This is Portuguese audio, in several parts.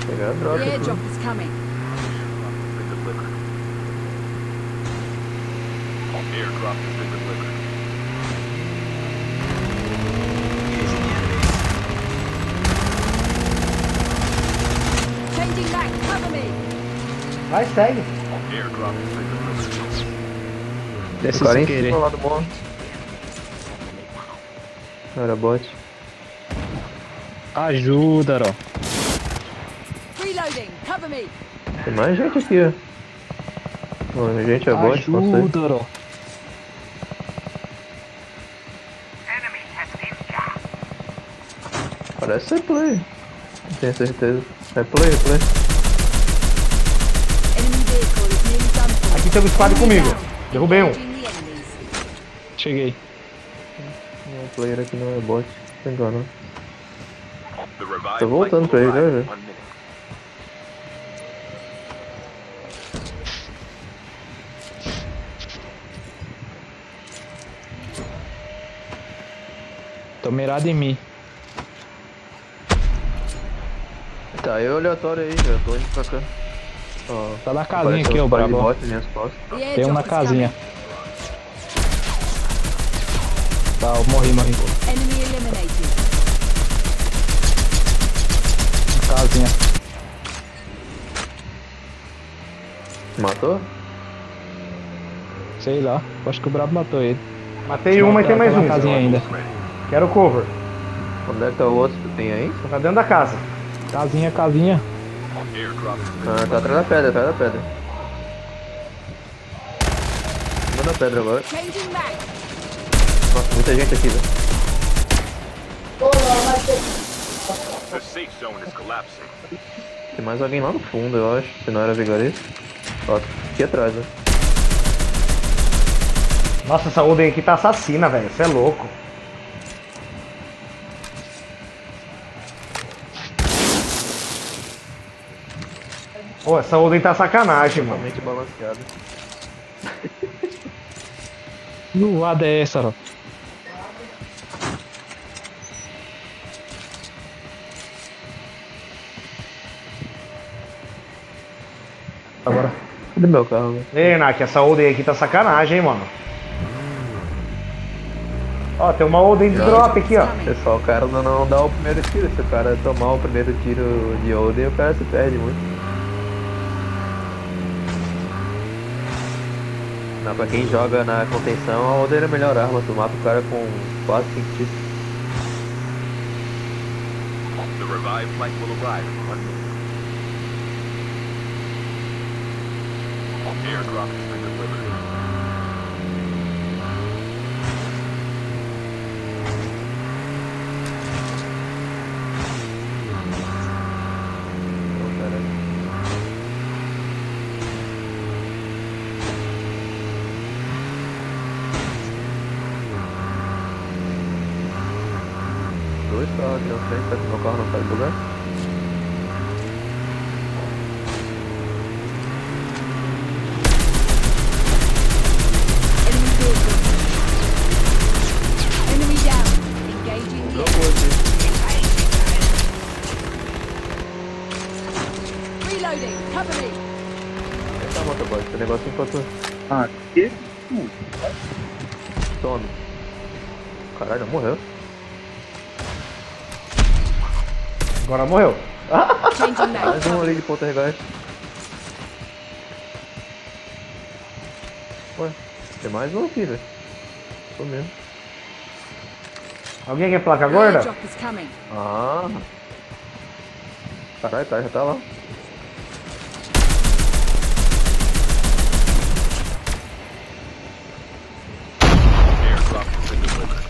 Pegar a The troca aqui. airdrop is coming. Airdrop has been delivered. Changing back, cover me. Vai, segue. Airdrop has been delivered. Desce O cara sem em querer. cima lá do monte. Era bot. Ajuda, ó. Reloading, cover me. Tem mais gente aqui, ó. Bom, gente é bot, não sei. Ajuda, ó. Parece ser play. Não tenho certeza. É play, é play. Enemy vehicle is nearly done for. Aqui tem um squad Enemy comigo. down. Derrubei um. Engaging the enemies. Cheguei. Não, o player aqui não é bot. Tô enganado. The revived Tô voltando pra ele, flight will né, arrive in velho? 1 minute. Tô mirado em mim. Tá, eu aleatório aí, já tô indo pra cá. Ó, Tá na casinha apareceu aqui, uns ó, par de brabo. bot nas minhas costas. The Tem um na airdrop is casinha. coming. Tá, eu morri. Enemy eliminated. Na casinha. Matou? Sei lá. Acho que o brabo matou ele. Matei um, mas tem mais Tá um. na casinha ainda. Quero cover. Onde é que tá o outro que tem aí? Tá dentro da casa. Casinha. Airdrop has been Ah, tá atrás da pedra, atrás da pedra. Em cima da pedra agora. Changing back. Nossa, muita gente aqui, velho. The safe zone is collapsing. Tem mais alguém lá no fundo, eu acho. Se não era vigarista. Ó, aqui atrás, né? Nossa, essa Oden aqui tá assassina, velho. Você é louco. Pô, essa Oden tá sacanagem, mano. Totalmente balanceado. Zoada é essa, ó. Agora. Cadê meu carro, velho? Ei, Nak, essa Oden aqui tá sacanagem, hein, mano. Ó, tem uma Oden de drop aqui, ó. Pessoal, o cara não dá o primeiro tiro. Se o cara tomar o primeiro tiro de Oden, o cara se perde muito. Não, pra quem joga na contenção, a Oden é a melhor arma. Tu mata o cara com 4, 5 tiros. The revived flight will arrive in 1 minute. Airdrop has been delivered. Então, cara. Dois carros aqui na frente, será que meu carro não sai do lugar? Enemy vehicle. Enemy down. Engaging the Jogou enemy. aqui. Reloading, cover me. Vem cá, motoboy, esse negócio enquanto Ah, que? some. Caralho, morreu. Agora morreu. Changing back. Mais um cover ali me. de poltergeist. Ué, tem mais um aqui, velho. Tô mesmo. Alguém quer placa The gorda? airdrop is coming. Ah. Caralho, tá, já tá lá. Airdrop has been delivered.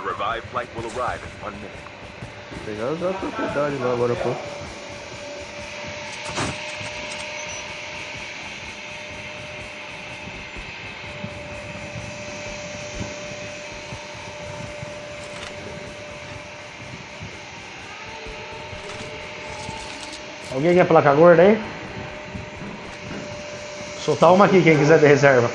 revived flight will arrive in 1 minute. Pegar as atrocidades lá agora, pô. Alguém quer placa gorda aí? Soltar uma aqui, quem quiser de reserva.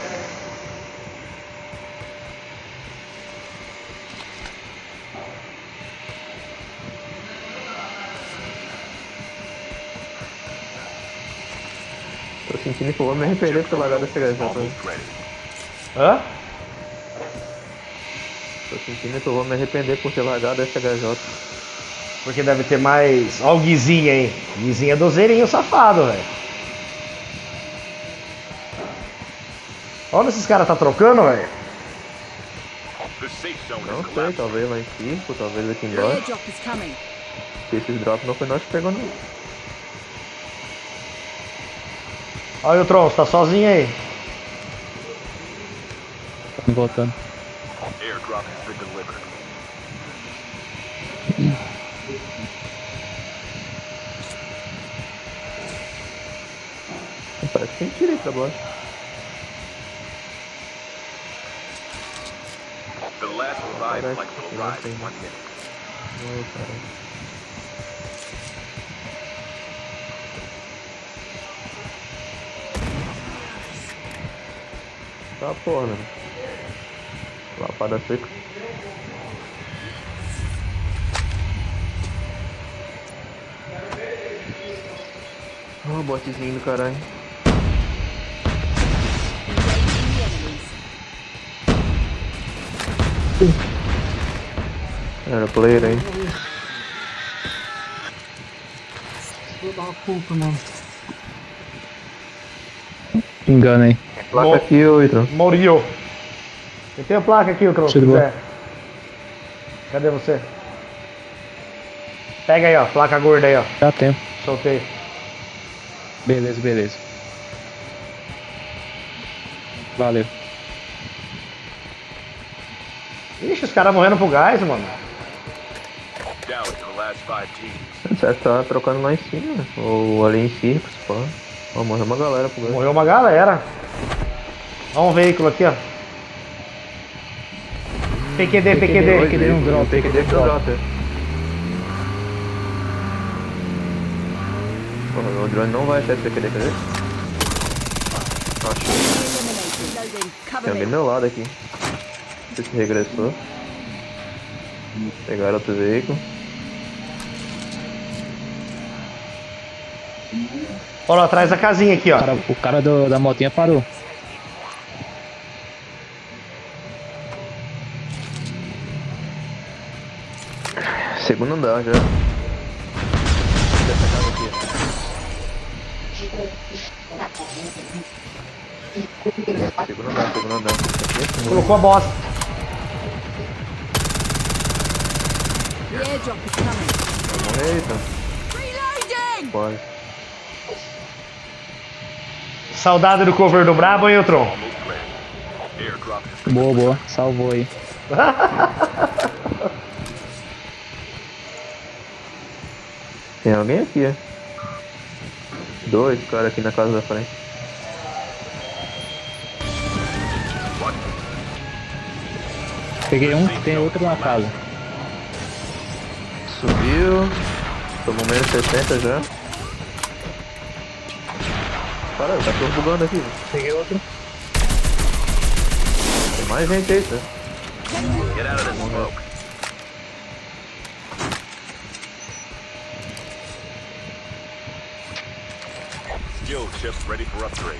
Tô sentindo que eu vou me arrepender por ter largado essa gajota. Almost ready. Hã? Tô sentindo que eu vou me arrepender por ter largado essa gajota. Porque deve ter mais. Ó o Guizinho aí. Guizinho é dozeirinho safado, velho. Onde esses caras tá trocando, velho? The safe zone Não is sei, collapsing. talvez lá em Circo, talvez aqui The embaixo. airdrop is coming. Se esses drops não foi nós que pegou, não. Olha o Tron, você tá sozinho aí. Tá me voltando. Airdrop has been delivered. Parece que tem tiro aí pra baixo. The last revived Parece flight que will não arrive tem. in 1 minute. Ô, cara. Tá porra, mano. Lapada seca. Ó, botezinho do caralho. Engaging the enemies. Era player aí. Engana aí. Placa aqui, ô Itron. Moriu. Eu tenho a placa aqui, o Tron, se Tudo bom. quiser. Cadê você? Pega aí, ó. Placa gorda aí, ó. Dá tempo. Soltei. Beleza, beleza. Valeu. Ixi, os caras morrendo pro gás, mano. Down to the last 5 teams. Você tá trocando lá em cima, ou ali em Circo, pô. Ó, morreu uma galera pro gás. Morreu uma galera. Ó um veículo aqui, ó. PQD, PQD. PQD no drop. PQD pro drop. Porra, o drone não vai até PQD, quer ver? Acho. Eliminated. Loading. Tem Cover alguém do me. meu lado aqui. Não sei se regressou. Pegaram outro veículo. Olha lá, atrás da casinha aqui, ó. O cara da motinha parou. Segundo andar já. Dessa casa aqui. Segundo andar, segundo andar. Colocou a bosta. The airdrop is coming. Vai morrer, então. Reloading! Pode. Saudade do cover do Brabo, hein, Tron? Almost ready. Airdrop has been Boa, boa. Salvou aí. Tem alguém aqui, é? Dois caras aqui na casa da frente. Peguei um, tem outro na casa. Subiu. Tomou menos 60 já. Para, tá todo bugando aqui. Peguei outro. Tem mais gente aí, tá? Get out of this smoke. Skill chips ready for upgrade.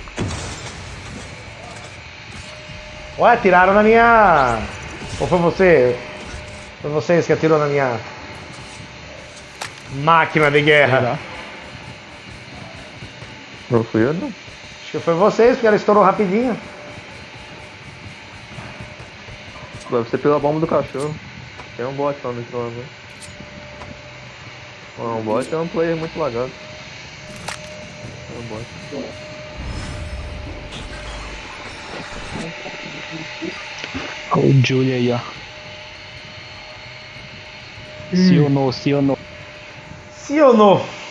Ué, atiraram na minha... Ou foi você? Foi vocês que atirou na minha... máquina de guerra. Será? Não fui eu, não. Acho que foi vocês, porque ela estourou rapidinho. Deve ser pela bomba do cachorro. Tem um bot lá no trono, né? Ó, um bot é um player muito lagado. É um bot. O Julia aí, ó. Sim ou não, sim ou não. Sim ou não?